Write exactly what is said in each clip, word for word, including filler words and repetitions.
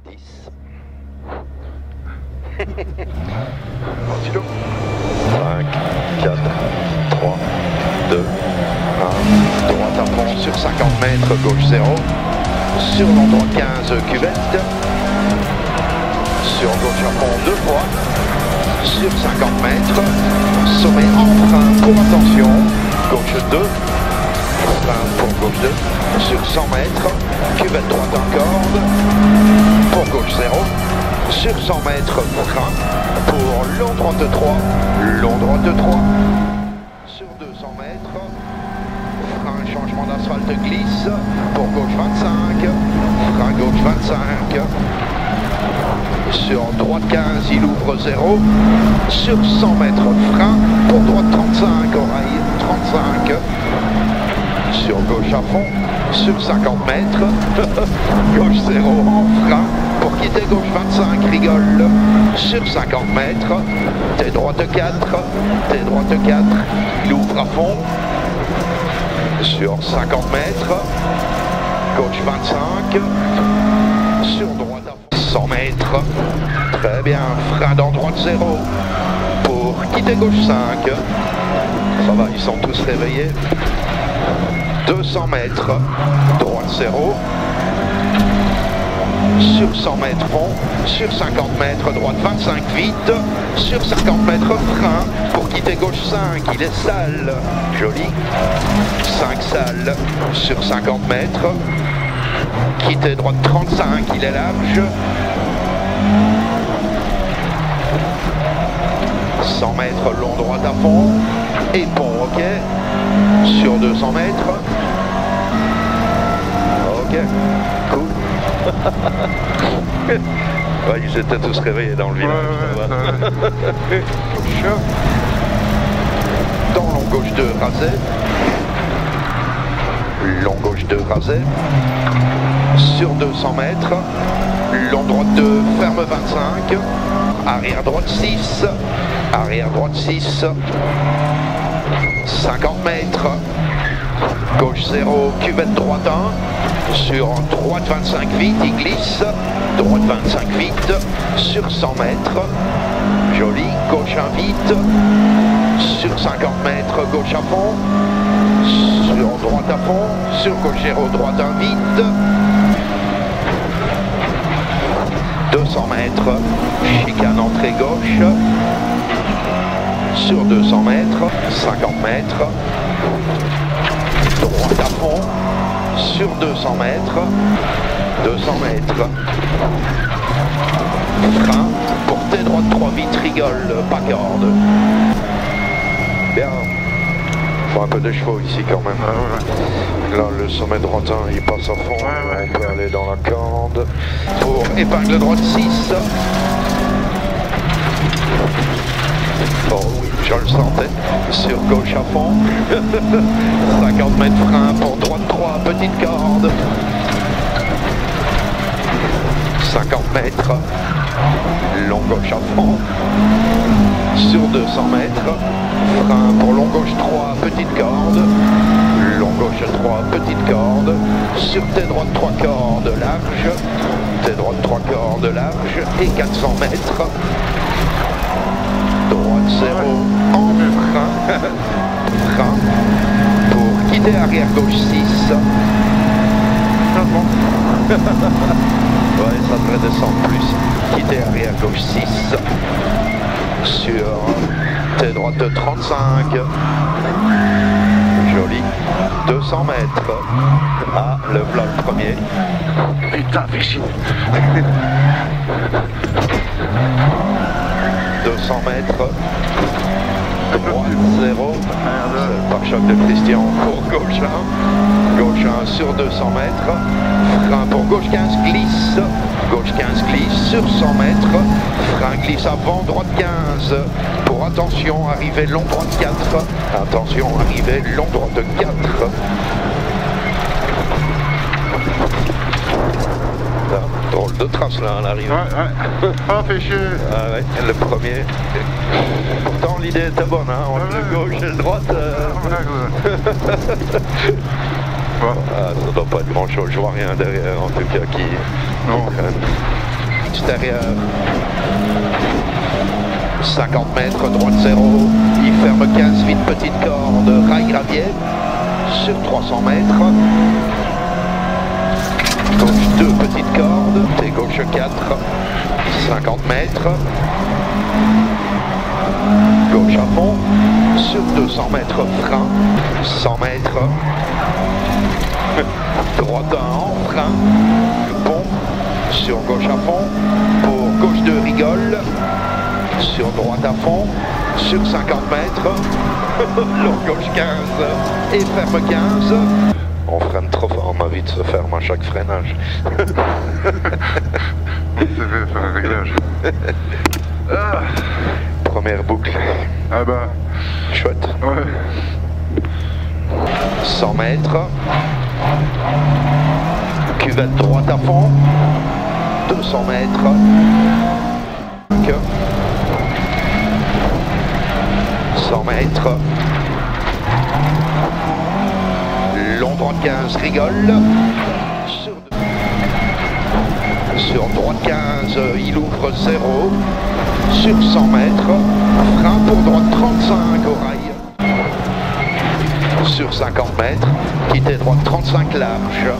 dix. Continue. cinq, quatre, trois, deux, un. Droite à fond sur cinquante mètres, gauche zéro. Sur l'endroit quinze, cuvette. Sur gauche à fond deux fois. Sur cinquante mètres. Sommet en frein pour attention. Gauche deux. Frein pour gauche deux. Sur cent mètres. Cuvette droite en corde. Pour gauche zéro. Sur cent mètres, frein. Pour long droite trois. Long droite trois. Sur deux cents mètres. Frein, changement d'asphalte glisse. Pour gauche vingt-cinq. Frein gauche vingt-cinq. Sur droite quinze, il ouvre zéro. Sur cent mètres, frein. Pour droite trente-cinq, oreille trente-cinq. Sur gauche à fond. Sur cinquante mètres. Gauche zéro en frein. Pour quitter gauche vingt-cinq, rigole. Sur cinquante mètres. T'es droite quatre. T'es droite quatre. Il ouvre à fond. Sur cinquante mètres. Gauche vingt-cinq. Sur droite à fond. cent mètres. Très bien. Frein dans droite zéro. Pour quitter gauche cinq. Ça va, ils sont tous réveillés. deux cents mètres. Droite zéro. Sur cent mètres fond. Sur cinquante mètres droite vingt-cinq vite. Sur cinquante mètres frein. Pour quitter gauche cinq. Il est sale. Joli. cinq sale. Sur cinquante mètres. Quitter droite trente-cinq. Il est large. cent mètres long droite à fond. Et pont, ok. Sur deux cents mètres. Ok. Cool. Ouais, ils étaient tous réveillés dans le village. Ouais, ouais, ouais. Dans long gauche deux rasé. Long gauche deux rasé. Sur deux cents mètres. Long droite deux, ferme vingt-cinq. Arrière droite six. Arrière droite six. cinquante mètres. Gauche zéro, cuvette droite un. Sur droite vingt-cinq vite, il glisse. Droite vingt-cinq vite. Sur cent mètres. Joli. Gauche un vite. Sur cinquante mètres, gauche à fond. Sur droite à fond. Sur gauche zéro, droite un vite. deux cents mètres. Chicane entrée gauche. Sur deux cents mètres. cinquante mètres. Droite à fond. Sur deux cents mètres. deux cents mètres. Frein. Portée droite trois vite, rigole, pas corde. Bien. Faut un peu de chevaux ici quand même. Là, le sommet droitin, il passe à fond. On peut aller dans la corde. Pour épingle droite six. Oh oui, je le sentais. Sur gauche à fond. cinquante mètres frein pour droite trois, petite corde. cinquante mètres. Long gauche à fond. Sur deux cents mètres. Frein pour long gauche trois, petite corde. Long gauche trois, petite corde. Sur T droite trois cordes large. T droite trois cordes large. Et quatre cents mètres. Droite zéro en frein. Frein. Pour quitter arrière gauche six. Ah bon. Ouais, ça devrait descendre plus. Quitter arrière gauche six. Sur T droite trente-cinq. Joli. deux cents mètres. Ah, le plat le premier. Putain, fais chier. deux cents mètres. Droite zéro. C'est le pare-choc de Christian pour gauche un. Gauche un sur deux cents mètres. Frein pour gauche quinze glisse. Gauche quinze glisse sur cent mètres. Frein glisse avant, droite quinze. Pour attention, arrivée long droite quatre. Attention, arrivée long droite quatre. Là, drôle de trace là à l'arrivée. Ouais, ouais. Ah, fais chier. Ah ouais, le premier. Pourtant l'idée était bonne, hein, entre le gauche et le droite. Euh... Ouais. Ah, ça doit pas être grand chose, je vois rien derrière en tout cas qui, qui traîne. extérieur. cinquante mètres, droite zéro. Il ferme quinze, vite petite corde, rail gravier. Sur trois cents mètres. Gauche deux petites cordes. Et gauche quatre. cinquante mètres. Gauche à fond. Sur deux cents mètres, frein. cent mètres. Droite un en frein. Pont. Sur gauche à fond. Pour gauche deux rigole. Sur droite à fond. Sur cinquante mètres. Long gauche quinze. Et ferme quinze. On freine trop fort, on a vite se ferme à chaque freinage. C'est fait faire un réglage. Ah. Première boucle. Ah bah. Chouette. Ouais. cent mètres. Cuvette droite à fond. deux cents mètres. cent mètres. Long droite quinze, rigole. Sur, sur droite quinze, il ouvre zéro. Sur cent mètres, frein pour droite trente-cinq au rail. Sur cinquante mètres, quitter droite trente-cinq large.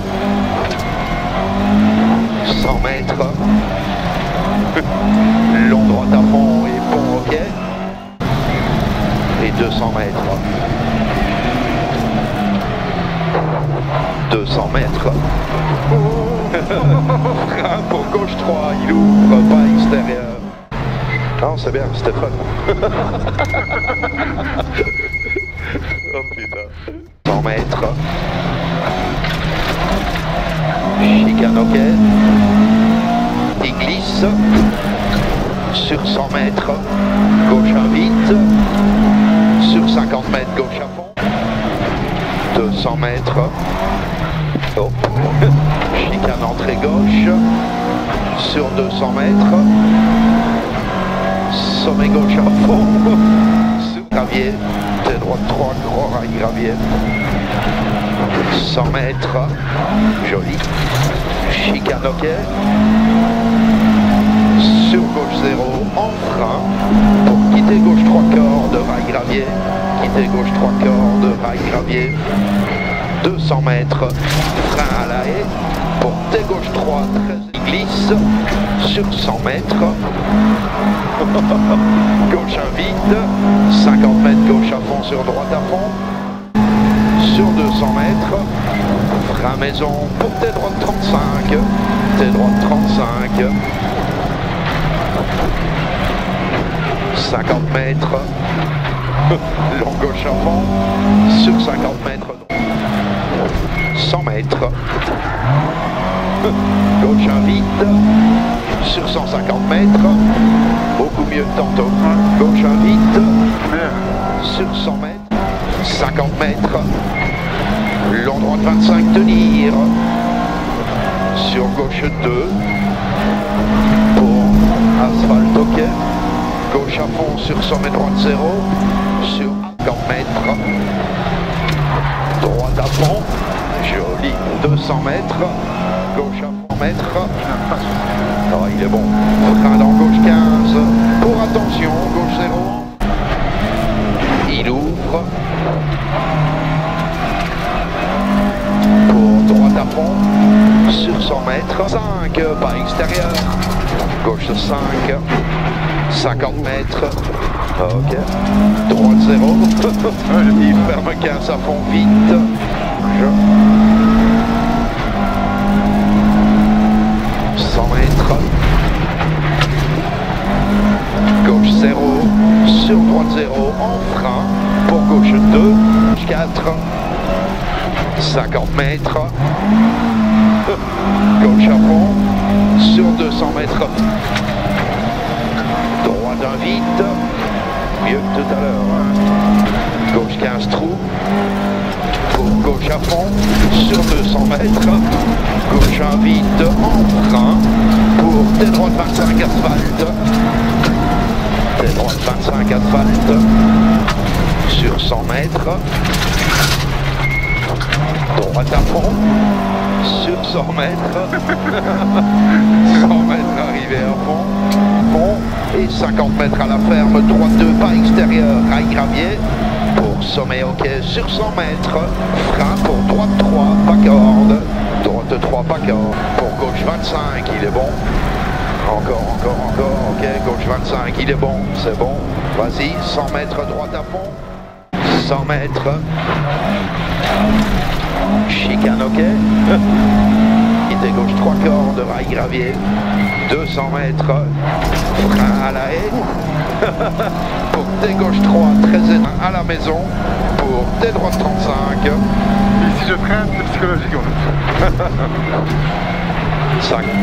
cent mètres. Long droite à fond et pont ok. Et deux cents mètres. deux cents mètres. Frein pour gauche trois, il ouvre, pas extérieur. Non, c'est bien, Stéphane. Oh putain. cent mètres. Chicane ok. Il glisse. Sur cent mètres. Gauche un vite. Sur cinquante mètres, gauche à fond. deux cents mètres. Oh. Chicane entrée gauche. Sur deux cents mètres. Sommet gauche à fond. Sur gravier. Tête droite trois, gros rail gravier. cent mètres. Joli. Chicane ok. Sur gauche zéro en frein. Pour quitter gauche trois cordes, rail gravier. Quitter gauche trois cordes, rail gravier. deux cents mètres, frein à la haie. Pour T gauche trois, treize, glisse. Sur cent mètres. Gauche un vide. cinquante mètres, gauche à fond sur droite à fond. Sur deux cents mètres. Frein maison pour T droite trente-cinq. T droite trente-cinq. cinquante mètres. Long gauche à fond. Sur cinquante mètres. cent mètres. Gauche un vide. Sur cent cinquante mètres. Beaucoup mieux que tantôt. Gauche un vide. Sur cent mètres. cinquante mètres. Long droite vingt-cinq, tenir. Sur gauche deux. Pour asphalte ok. Gauche à fond sur sommet droite zéro. Sur cinquante mètres. Droite à fond. Joli. deux cents mètres. Gauche à fond mètres. Oh, il est bon. Frein dans gauche quinze. Pour attention, gauche zéro. Il ouvre. Pour droite à fond. Sur cent mètres. cinq. Pas extérieur. Gauche cinq. cinquante mètres. Ok. Droite zéro. Il ferme quinze à fond vite. cent mètres. Gauche zéro. Sur droite zéro en frein. Pour gauche deux. quatre. cinquante mètres. Gauche à fond. Sur deux cents mètres. Droite un vide. Mieux que tout à l'heure. Hein. Gauche quinze trous. Pour gauche à fond. Sur deux cents mètres. Gauche un vide en frein. Pour T droite vingt-cinq asphalte. T droite vingt-cinq asphalte. Sur cent mètres. Droite à fond. Sur cent mètres. cent mètres arrivé à et cinquante mètres à la ferme, droite deux pas extérieur, rail gravier. Pour sommet ok sur cent mètres, frein pour droite trois, pas corde, droite trois, pas corde. Pour gauche vingt-cinq, il est bon. Encore, encore, encore, ok, gauche vingt-cinq, il est bon, c'est bon. Vas-y, cent mètres droite à fond. cent mètres. Chicane ok. Quitté gauche trois cordes, rail gravier. deux cents mètres. Frein à la haie. Pour T gauche trois, très éteint à la maison. Pour T droite trente-cinq. Et si je freine, c'est psychologique en fait. cinq.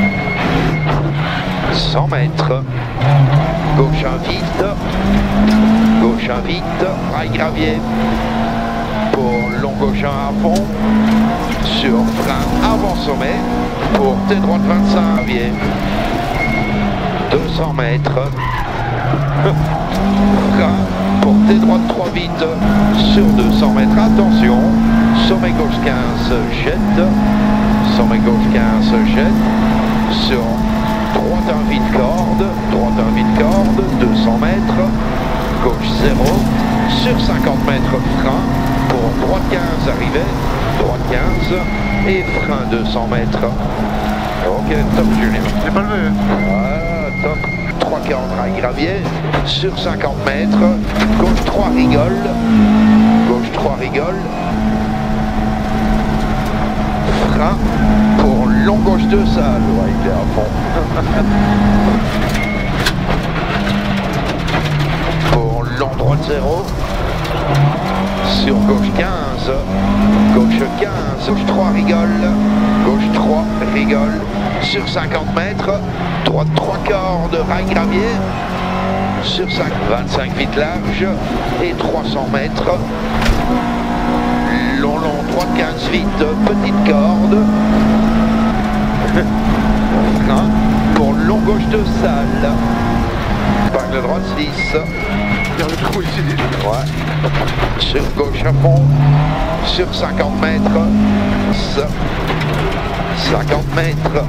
cent mètres. Gauche un vite. Gauche un vite. Rail gravier. Pour long gauche un à fond. Sur frein avant sommet. Pour T droite vingt-cinq. Gravier. deux cents mètres. Frein pour T droite trois vite sur deux cents mètres. Attention. Sommet gauche quinze, jette. Sommet gauche quinze, jette. Sur droite un vide corde. Droite un vide corde. deux cents mètres. Gauche zéro. Sur cinquante mètres, frein. Pour droite quinze, arrivée. Droite quinze. Et frein deux cents mètres. Ok, top Julien. J'ai pas levé. Voilà, top. trois quarts rail gravier. Sur cinquante mètres. Gauche trois rigole. Gauche trois rigole. Frein pour long gauche deux salle. Ouais, il est à fond. Pour long droite zéro. Sur gauche quinze. Gauche quinze. Gauche trois rigole. Gauche trois rigole. Sur cinquante mètres. Droite trois cordes. Rail gravier. Sur cinq, vingt-cinq vite large. Et trois cents mètres. Long, long, droite quinze vite, petite corde. Frein pour long gauche de salle. Épingle droite six. Il y a le trou ici. Ouais. Sur gauche à fond. Sur cinquante mètres. cinquante mètres.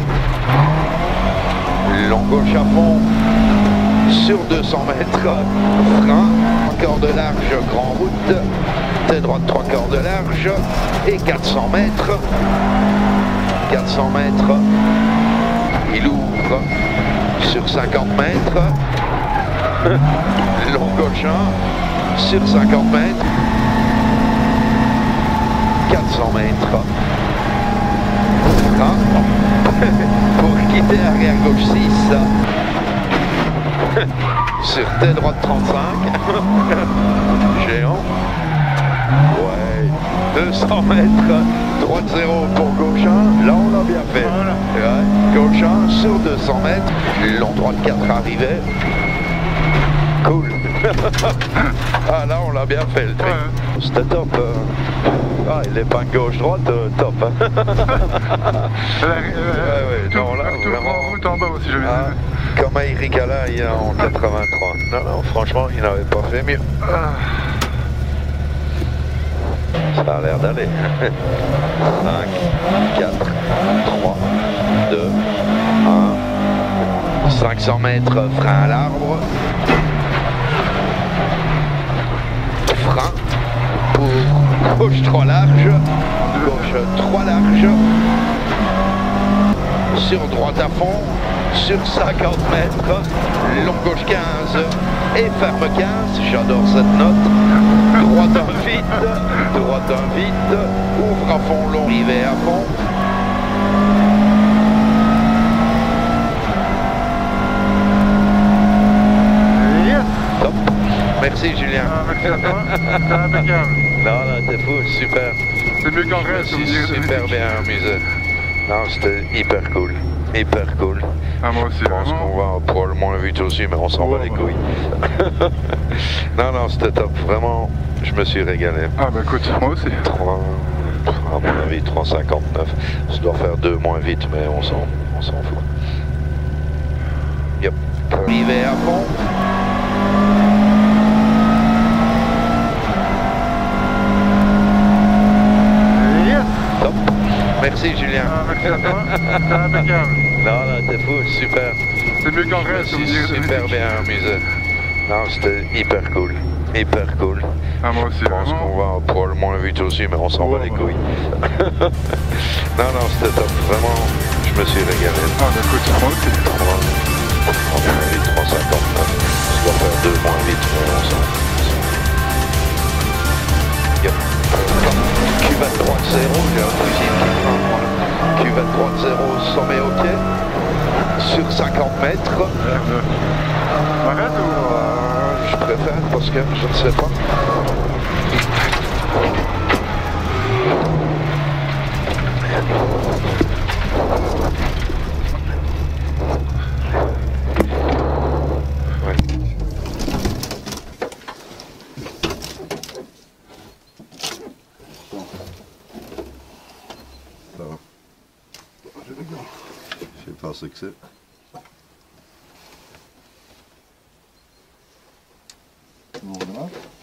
Long gauche à fond. Sur deux cents mètres. Frein. trois cordes large, grand route. T droite trois cordes large. Et quatre cents mètres. quatre cents mètres. Il ouvre. Sur cinquante mètres. Long gauche un. Sur cinquante mètres. quatre cents mètres. Frein. Pour quitter arrière gauche six. Sur T droite trente-cinq. Géant. Ouais. deux cents mètres. Droite zéro pour gauche un. Là on l'a bien fait. Voilà. Ouais. Gauche un sur deux cents mètres. Long droite quatre arrivé. Cool. Ah là on l'a bien fait le truc. Ouais. C'était top. euh. Ah, il est pas gauche-droite, euh, top. Euh, euh, Ouais, ouais, tout, non, là, tout vraiment. en route en bas aussi, j'avais Ah, dit. comme à Irikala il y a en quatre-vingt-trois. Non, non, franchement, il n'avait pas fait mieux. Ah. Ça a l'air d'aller. cinq, quatre, trois, deux, un. cinq cents mètres, frein à l'arbre. Frein pour gauche trois large. Gauche trois large. Sur droite à fond. Sur cinquante mètres. Long gauche quinze. Et ferme quinze. J'adore cette note. Droite un vite. Droite un vite. Ouvre à fond long. Rivet à fond. Yes. Top. Merci Julien. Ah, merci à toi. C'était impeccable. Non, non, t'es fou, super. C'est mieux qu'en Je me reste. suis super bien amusé. Non, c'était hyper cool. Hyper cool. Ah, moi aussi, Je pense vraiment. qu'on va probablement vite aussi, mais on s'en bat Ouais, les ouais. couilles. Non, non, c'était top. Vraiment, je me suis régalé. Ah, bah écoute, moi aussi. trois, à mon avis, trois cinquante-neuf. Ça doit faire deux moins vite, mais on s'en on s'en fout. Yep. Arrivé à fond. Yes. Top. Merci Julien. Ah, merci à toi. C'était impeccable. Non, non, t'es fou, super. C'est mieux qu'en vrai, Je me suis super bien amusé. Non, c'était hyper cool. Hyper cool. Ah, moi aussi, Je pense vraiment. qu'on va probablement vite aussi, mais on s'en Oh, bat les voilà. couilles. Non, non, c'était top. Vraiment, je me suis régalé. Ah, bah écoute, moi aussi. On est à trois cinquante-neuf. Je dois faire deux moins vite, mais on s'en. Yep. Q vingt-trois zéro, j'ai un fusil qui prend. Q vingt-trois zéro, sommet au pied. Sur cinquante mètres. Merde. Arrête ou... Euh, je préfère parce que je ne sais pas. Ouais. Ça va. Je sais pas ce que c'est. Bon, voilà.